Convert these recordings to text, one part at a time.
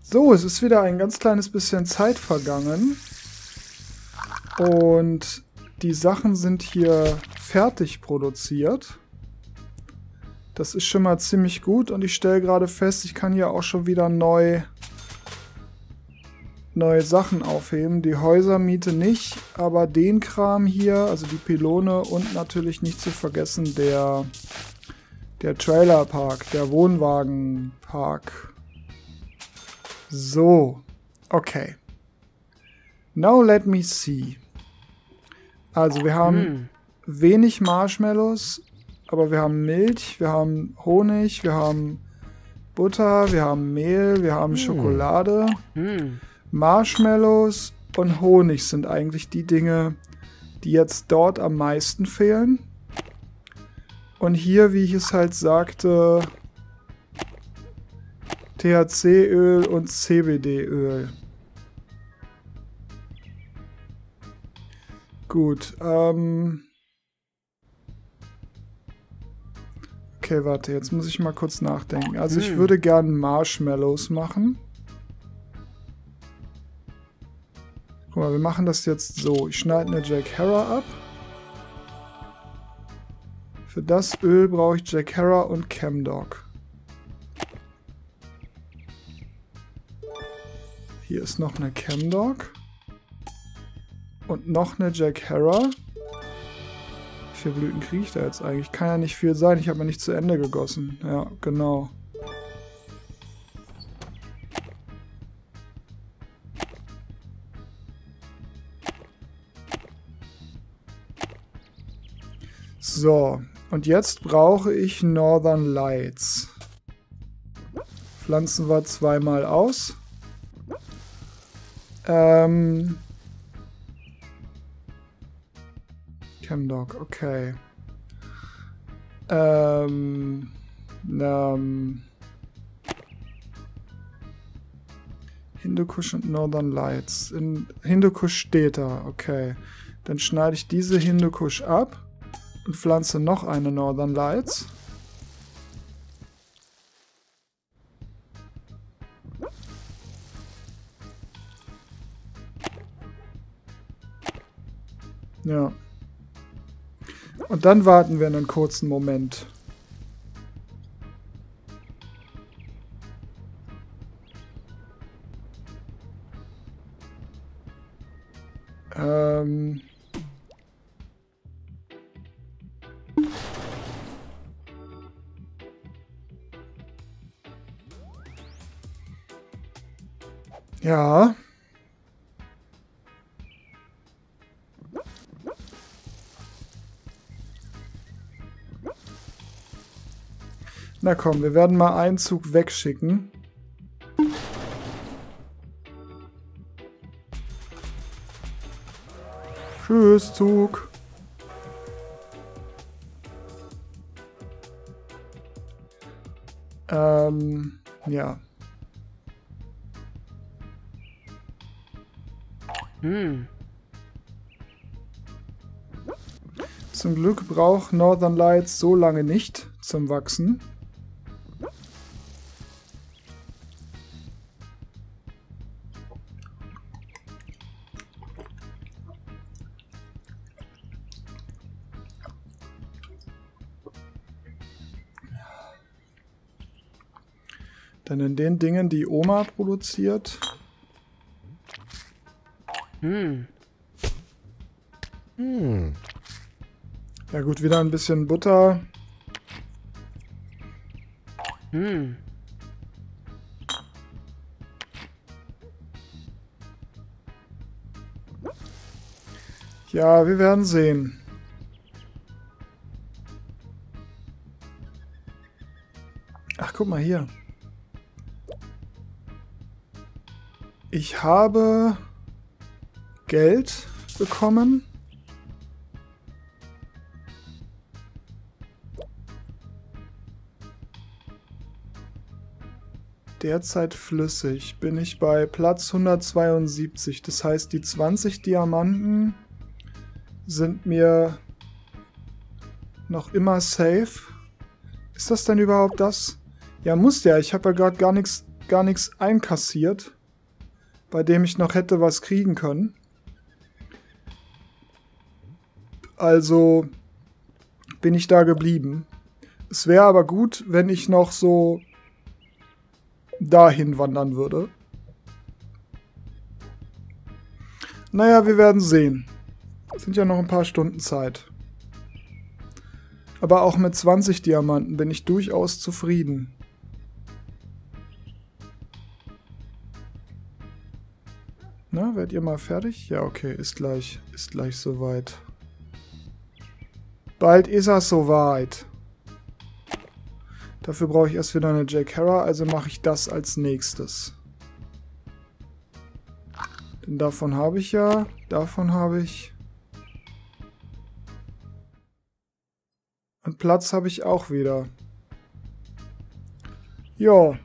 So, es ist wieder ein ganz kleines bisschen Zeit vergangen. Und die Sachen sind hier fertig produziert. Das ist schon mal ziemlich gut. Und ich stelle gerade fest, ich kann hier auch schon wieder neue Sachen aufheben. Die Häusermiete nicht, aber den Kram hier, also die Pylone und natürlich nicht zu vergessen der Trailerpark, der Wohnwagenpark. So, okay. Now let me see. Also wir haben wenig Marshmallows, aber wir haben Milch, wir haben Honig, wir haben Butter, wir haben Mehl, wir haben Schokolade. Marshmallows und Honig sind eigentlich die Dinge, die jetzt dort am meisten fehlen. Und hier, wie ich es halt sagte, THC-Öl und CBD-Öl. Gut, okay, warte, jetzt muss ich mal kurz nachdenken. Also ich würde gerne Marshmallows machen. Guck mal, wir machen das jetzt so. Ich schneide eine Jack Herer ab. Für das Öl brauche ich Jack Herer und Chemdog. Hier ist noch eine Chemdog. Und noch eine Jack Herer. Wie viele Blüten kriege ich da jetzt eigentlich? Kann ja nicht viel sein. Ich habe ja nicht zu Ende gegossen. Ja, genau. So, und jetzt brauche ich Northern Lights. Pflanzen wir zweimal aus. Chemdog, okay. Hindukusch und Northern Lights. Hindukusch steht da, okay. Dann schneide ich diese Hindukusch ab und pflanze noch eine Northern Lights. Ja. Und dann warten wir einen kurzen Moment. Ja. Na komm, wir werden mal einen Zug wegschicken. Tschüss, Zug. Ja. Zum Glück braucht Northern Lights so lange nicht zum Wachsen. Denn in den Dingen, die Oma produziert. Ja gut, wieder ein bisschen Butter. Ja, wir werden sehen. Ach, guck mal hier. Ich habe Geld bekommen. Derzeit flüssig. Bin ich bei Platz 172. Das heißt, die 20 Diamanten sind mir noch immer safe. Ist das denn überhaupt das? Ja, muss ja. Ich habe ja gerade gar nichts gar nichts einkassiert, bei dem ich noch hätte was kriegen können. Also bin ich da geblieben. Es wäre aber gut, wenn ich noch so dahin wandern würde. Naja, wir werden sehen. Es sind ja noch ein paar Stunden Zeit. Aber auch mit 20 Diamanten bin ich durchaus zufrieden. Na, werdet ihr mal fertig? Ja, okay, ist gleich soweit. Bald ist er soweit. Dafür brauche ich erst wieder eine Jack Hera, also mache ich das als nächstes. Denn davon habe ich ja, davon habe ich. Und Platz habe ich auch wieder. Ja.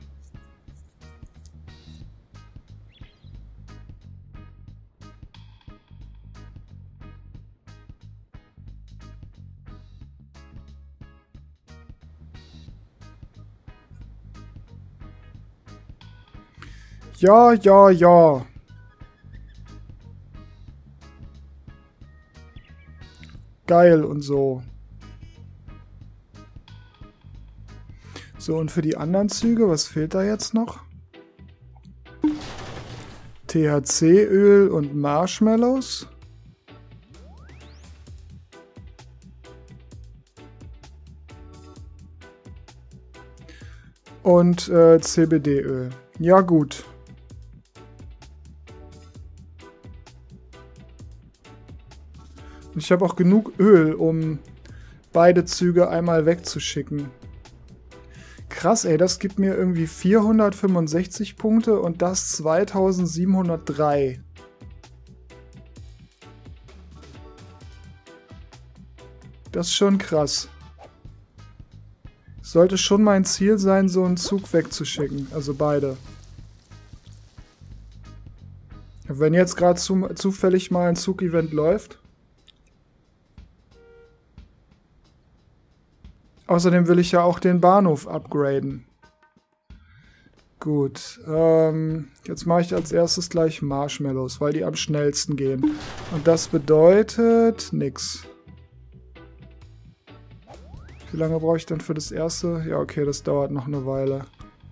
Ja, ja, ja. Geil und so. So, und für die anderen Züge, was fehlt da jetzt noch? THC-Öl und Marshmallows. Und CBD-Öl. Ja, gut. Ich habe auch genug Öl, um beide Züge einmal wegzuschicken. Krass, ey, das gibt mir irgendwie 465 Punkte und das 2703. Das ist schon krass. Sollte schon mein Ziel sein, so einen Zug wegzuschicken. Also beide. Wenn jetzt gerade zufällig mal ein Zug-Event läuft. Außerdem will ich ja auch den Bahnhof upgraden. Gut, jetzt mache ich als erstes gleich Marshmallows, weil die am schnellsten gehen. Und das bedeutet nix. Wie lange brauche ich denn für das erste? Ja, okay, das dauert noch eine Weile.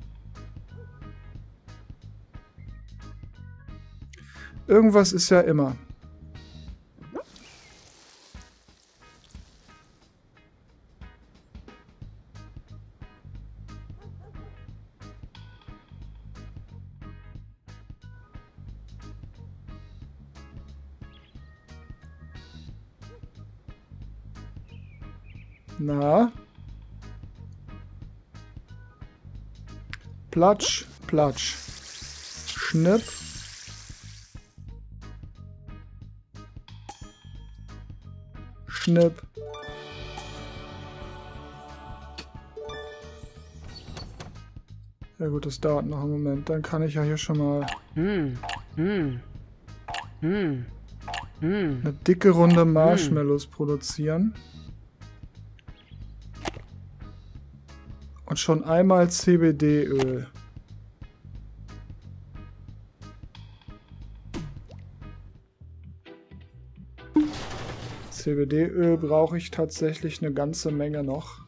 Irgendwas ist ja immer. Na? Platsch, platsch. Schnipp. Schnipp. Ja gut, das dauert noch einen Moment. Dann kann ich ja hier schon mal eine dicke Runde Marshmallows produzieren. Und schon einmal CBD-Öl. CBD-Öl brauche ich tatsächlich eine ganze Menge noch.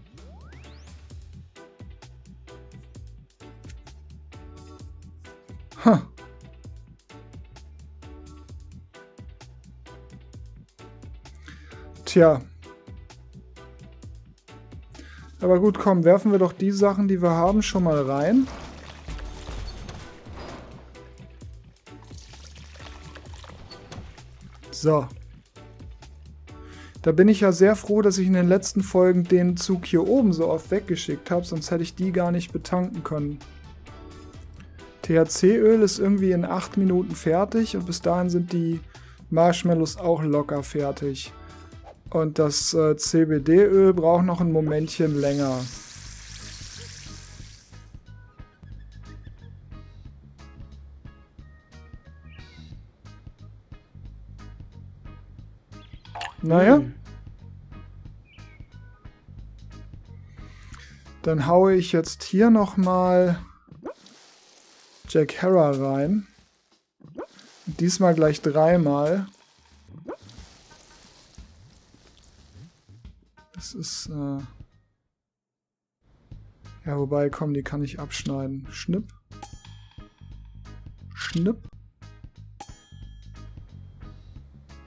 Ha. Tja. Aber gut, komm, werfen wir doch die Sachen, die wir haben, schon mal rein. So. Da bin ich ja sehr froh, dass ich in den letzten Folgen den Zug hier oben so oft weggeschickt habe, sonst hätte ich die gar nicht betanken können. THC-Öl ist irgendwie in 8 Minuten fertig und bis dahin sind die Marshmallows auch locker fertig. Und das CBD-Öl braucht noch ein Momentchen länger. Naja. Dann haue ich jetzt hier nochmal Jack Hera rein. Diesmal gleich 3-mal. Das ist, ja, wobei, komm, die kann ich abschneiden. Schnipp. Schnipp.